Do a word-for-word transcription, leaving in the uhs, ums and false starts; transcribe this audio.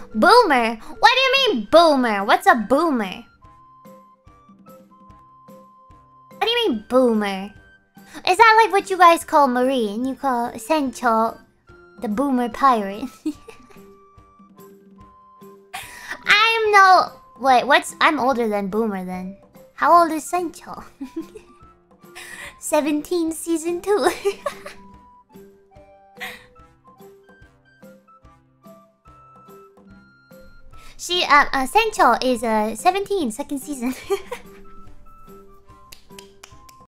Boomer? What do you mean boomer? What's a boomer? What do you mean boomer? Is that like what you guys call Marie and you call Sencho the boomer pirate? I'm no... Wait, what's... I'm older than boomer then. How old is Sencho? seventeen season two. She, uh, uh, Sencho is, uh, seventeen, second season.